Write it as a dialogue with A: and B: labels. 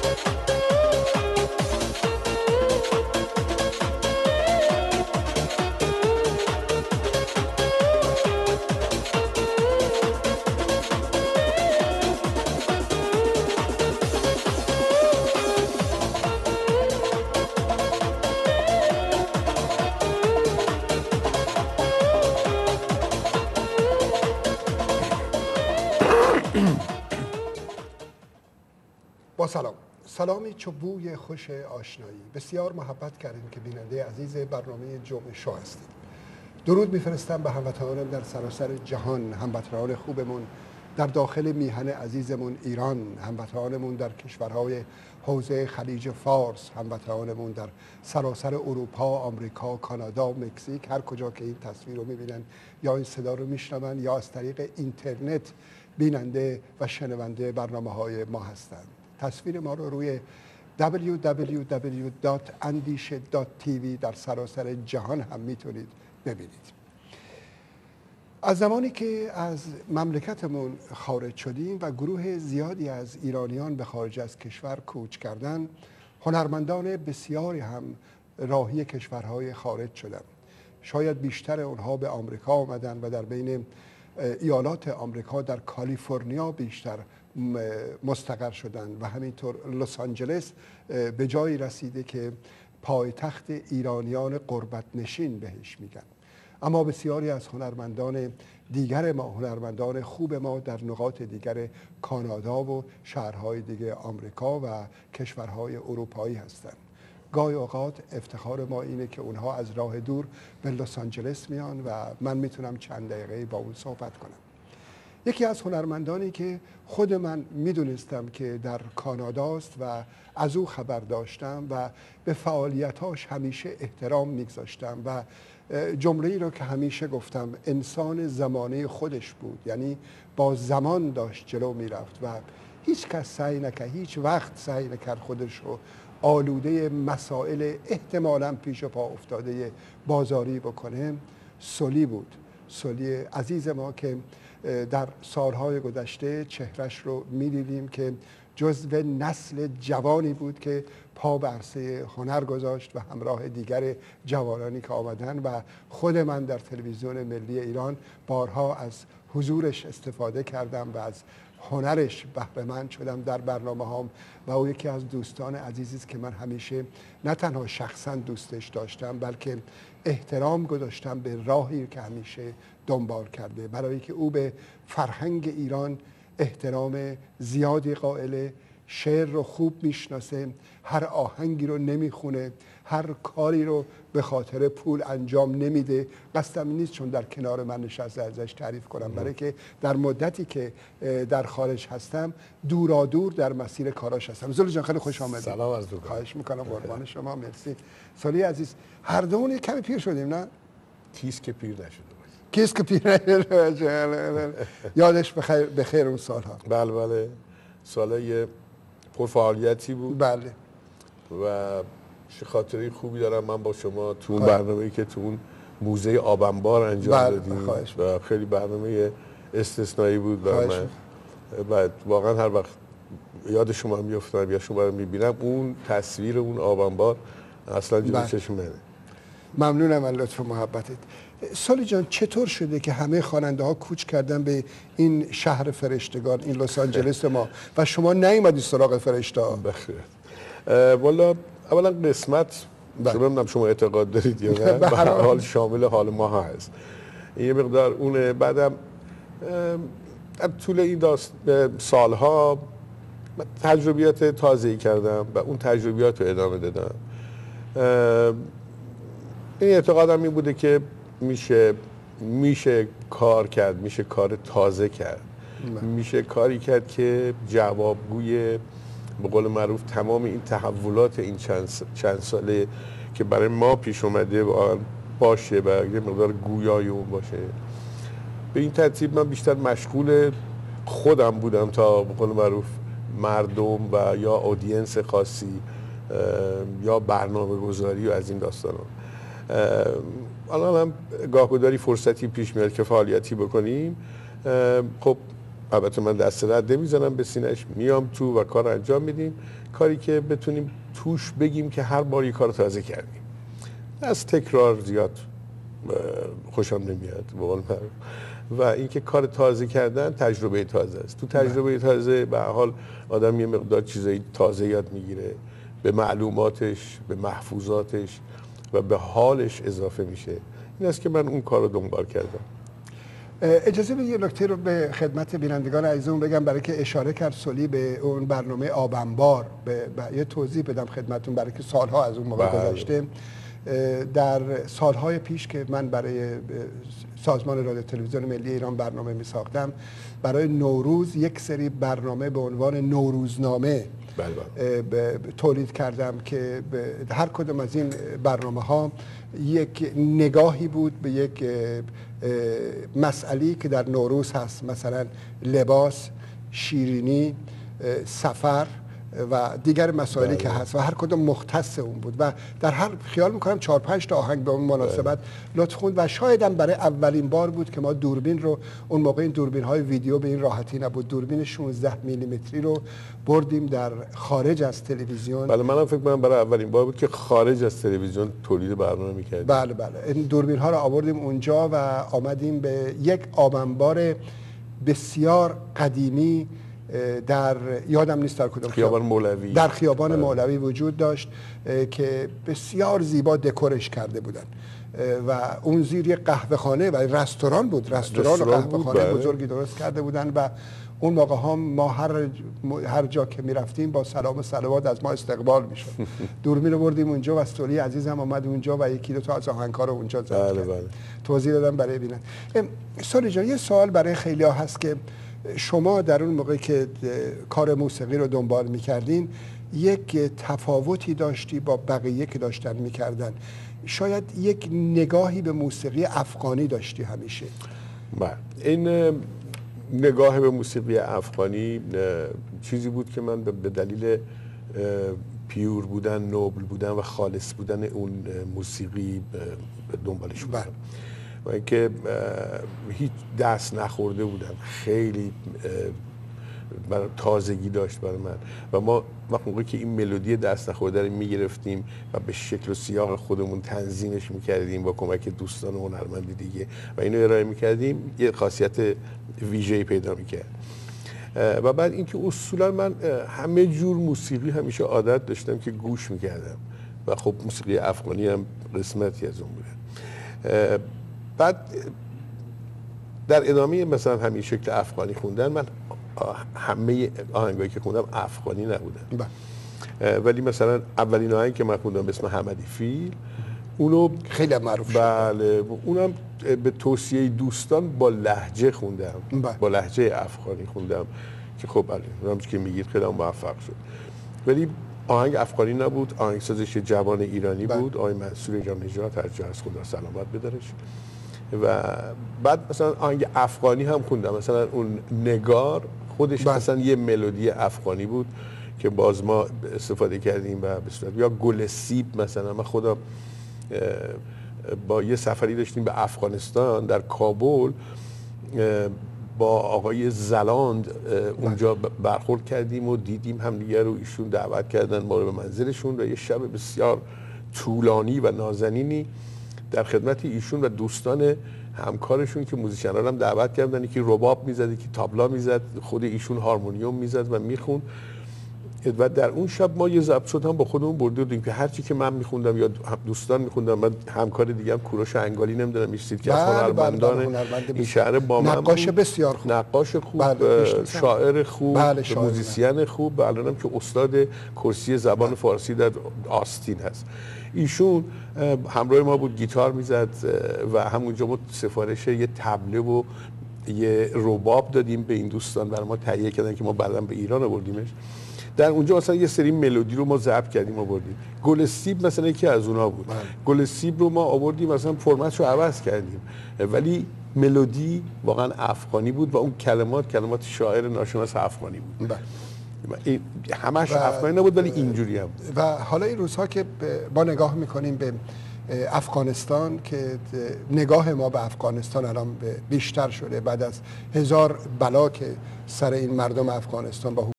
A: با سلام، سلامی چو بوی خوش آشنایی. بسیار محبت کردیم که بیننده عزیز برنامه جمعه شو هستید. درود میفرستم به هموطنانم در سراسر جهان، هموطنان خوبمون در داخل میهن عزیزمون ایران، هموطنانمون در کشورهای حوزه خلیج فارس، هموطنانمون در سراسر اروپا، آمریکا، کانادا، مکزیک، هر کجا که این تصویر رو میبینن یا این صدا رو میشنون یا از طریق اینترنت بیننده و شنونده برنامه‌های ما هستند. تصویر ما رو روی www.andishe.tv در سراسر جهان هم میتونید ببینید. از زمانی که از مملکتمون خارج شدیم و گروه زیادی از ایرانیان به خارج از کشور کوچ کردن، هنرمندان بسیاری هم راهی کشورهای خارج شدند. شاید بیشتر اونها به آمریکا آمدن و در بین ایالات آمریکا در کالیفرنیا بیشتر مستقر شدند و همینطور لس آنجلس به جایی رسیده که پایتخت ایرانیان غربت نشین بهش میگن. اما بسیاری از هنرمندان دیگر ما، هنرمندان خوب ما در نقاط دیگر کانادا و شهرهای دیگه آمریکا و کشورهای اروپایی هستند. گاهی اوقات افتخار ما اینه که اونها از راه دور به لس آنجلس میان و من میتونم چند دقیقه با اون صحبت کنم. یکی از هنرمندانی که خود من میدونستم که در کاناداست و از او خبر داشتم و به فعالیتاش همیشه احترام میگذاشتم و جمله‌ای رو که همیشه گفتم، انسان زمانه خودش بود، یعنی با زمان داشت جلو میرفت و هیچ کس سعی نکرد، هیچ وقت سعی نکرد خودش رو آلوده مسائل احتمالاً پیش پا افتاده بازاری بکنه. سولی بود، سولی عزیز ما که در سالهای گذشته چهرش رو می‌دیدیم که جزو نسل جوانی بود که پا به عرصه هنر گذاشت و همراه دیگر جوانانی که آمدن و خود من در تلویزیون ملی ایران بارها از حضورش استفاده کردم و از هنرش بهره‌مند شدم در برنامه‌هام و او یکی از دوستان عزیزی است که من همیشه نه تنها شخصا دوستش داشتم بلکه احترام گذاشتم به راهی که همیشه دنبال کرده، برای که او به فرهنگ ایران احترام زیادی قائله، شعر رو خوب میشناسه، هر آهنگی رو نمیخونه، هر کاری رو به خاطر پول انجام نمیده. قصدم نیست چون در کنار من نشسته ازش تعریف کنم، برای که در مدتی که در خارج هستم دورادور در مسیر کاراش هستم. زولی جان خیلی خوش آمدید.
B: سلام از دو.
A: خواهش میکنم، قربان شما، مرسی. سالی عزیز، هر دومون کمی پیر شدیم نه؟
B: کیست که پیر نشده؟
A: کیست که پیر نشده؟ یادش بخیر اون سالها.
B: بله بله، سالهای پرفعالیتی بود.
A: بله.
B: و چه خاطره خوبی دارم من با شما تو اون برنامه‌ای که تو اون موزه آبنبار انجام دادیم و خیلی برنامه استثنایی بود و من بعد واقعا هر وقت یاد شما میافتم یا شما رو میبینم اون تصویر اون آبنبار اصلا جلوی چشم منه.
A: ممنونم از لطف و محبتت. سالی جان، چطور شده که همه خواننده ها کوچ کردن به این شهر فرشتگان، این لس آنجلس ما و شما نیومدی سراغ فرشته ها؟
B: بخیر. والا اولا قسمت نمیدونم شما اعتقاد دارید یا نه، به هر حال شامل حال ما هست. یه مقدار اونه. بعدم طول این سالها تجربیات تازه‌ای کردم و اون تجربیات رو ادامه دادم. این اعتقادم این بوده که میشه کار کرد، میشه کار تازه کرد، میشه کاری کرد که جوابگوی به قول معروف تمام این تحولات این چند ساله که برای ما پیش اومده باشه و یه مقدار گویای اون باشه. به این ترتیب من بیشتر مشغول خودم بودم تا به قول معروف مردم و یا اودینس خاصی یا برنامه گذاری و از این داستانا. الان هم گاهگداری فرصتی پیش میاد که فعالیتی بکنیم. خب البته من دست رد نمیزنم به سینه‌اش، میام تو و کار انجام میدیم، کاری که بتونیم توش بگیم که هر بار یه کار تازه کردیم. از تکرار زیاد خوشم نمیاد به قول معروف. و اینکه کار تازه کردن تجربه تازه است. تو تجربه تازه به هر حال آدم یه مقدار چیزای تازه یاد میگیره، به معلوماتش، به محفوظاتش و به حالش اضافه میشه. این است که من اون کار رو دنبال کردم.
A: اجازه بدید یه نکته رو به خدمت بینندگان عزیزمون بگم، برای که اشاره کرد سولی به اون برنامه آب انبار، یه توضیح بدم خدمتتون برای که سالها از اون موقع گذشته. در سالهای پیش که من برای سازمان رادیو تلویزیون ملی ایران برنامه می ساختم، برای نوروز یک سری برنامه به عنوان نوروزنامه تولید کردم که هر کدام از این برنامه ها یک نگاهی بود به یک مسئله‌ای که در نوروز هست، مثلا لباس، شیرینی، سفر و دیگر مسائلی که هست و هر کدوم مختص اون بود و در هر خیال میکنم 4-5 تا آهنگ به اون مناسبت لطف خوند و شاید هم برای اولین بار بود که ما دوربین رو، اون موقع این دوربین های ویدیو به این راحتی نبود، دوربین 16 میلیمتری رو بردیم در خارج از تلویزیون.
B: بله، منم فکر کنم برای اولین بار بود که خارج از تلویزیون تولید برنامه می‌کردیم.
A: بله این دوربین ها رو آوردیم اونجا و آمدیم به یک آب انبار بسیار قدیمی در یادم نیست در کدوم
B: خیابان مولوی،
A: در خیابان مولوی وجود داشت که بسیار زیبا دکورش کرده بودن و اون زیر یک قهوه خانه و رستوران بود، رستوران و قهوه خانه بزرگی درست کرده بودن و اون موقع ها ما هر جا که می رفتیم با سلام و صلوات از ما استقبال می شد. دوربین رو بردیم اونجا و استوری عزیزم آمد اونجا و یکی دو تا از آهنگ‌ها رو اونجا ضبط کرد. توضیح دادم برای بینن. سولی جان، یه سوال برای خیلی ها هست که شما در اون موقع که کار موسیقی رو دنبال می‌کردین یک تفاوتی داشتی با بقیه که داشتن می‌کردن، شاید یک نگاهی به موسیقی افغانی داشتی همیشه؟
B: بله، این نگاه به موسیقی افغانی چیزی بود که من به دلیل پیور بودن، نوبل بودن و خالص بودن اون موسیقی دنبالش بودم و اینکه هیچ دست نخورده بودم، خیلی تازگی داشت برای من و ما موقعی که این ملودی دست نخورده رو میگرفتیم و به شکل و سیاق خودمون تنظیمش میکردیم با کمک دوستان هنرمند دیگه و اینو ارائه میکردیم، یه خاصیت ویژه‌ای پیدا میکرد. و بعد اینکه اصولا من همه جور موسیقی همیشه عادت داشتم که گوش میکردم و خب موسیقی افغانی هم قسمتی از اون بوده. بعد در ادامه مثلا همین شکل افغانی خوندن، من همه آهنگایی که خوندم افغانی نبودن، ولی مثلا اولین آهنگ که من خوندم به اسم حمدی فیل، اونو خیلی معروف شد. بله، اونم به توصیه دوستان با لهجه خوندم، با لهجه افغانی خوندم که خب بله که میگید خیلی موفق شد. ولی آهنگ افغانی نبود، آهنگسازش جوان ایرانی بود، آقای منصور جان نژاد، هر جا از خدا سلامت بدارش. و بعد مثلا آهنگ افغانی هم خوندم، مثلا اون نگار خودش مثلا یه ملودی افغانی بود که باز ما استفاده کردیم و به صورت یا گل سیب. مثلا من خودم با یه سفری داشتیم به افغانستان، در کابل با آقای زلاند اونجا برخورد کردیم و دیدیم همدیگه رو. ایشون دعوت کردن ما رو به منزلشون و یه شب بسیار طولانی و نازنینی در خدمت ایشون و دوستان همکارشون که موزیسین‌ها هم دعوت کردن، که رباب میزد، که تابلا میزد، خود ایشون هارمونیوم میزد و میخوند. و در اون شب ما یه ضبط شد هم با خودمون برده بودیم که هرچی که من میخوندم یا دوستان میخوندم، من همکار دیگه هم کوروش انگالی نمیدونم میشید که از هنرمندان این شهر با من،
A: نقاش بسیار خوب،
B: نقاش خوب، شاعر خوب، موزیسین خوب، الانم که استاد کرسی زبان فارسی در آستین هست. ایشون همراه ما بود، گیتار میزد و همونجا ما سفارش یه طبله و یه رباب دادیم به این دوستان، برای ما تهیه کردن که ما بعداً به ایران آوردیمش. در اونجا مثلا یه سری ملودی رو ما ضبط کردیم آوردیم. گل سیب مثلا یکی از اونها بود. گل سیب رو ما آوردیم، مثلا فرمتش رو عوض کردیم، ولی ملودی واقعا افغانی بود و اون کلمات شاعر ناشناس افغانی بود. همش افغانی نبود ولی اینجوری هم.
A: و حالا این روزها که ما نگاه میکنیم به افغانستان که نگاه ما به افغانستان الان بیشتر شده بعد از 1000 بلا که سر این مردم افغانستان با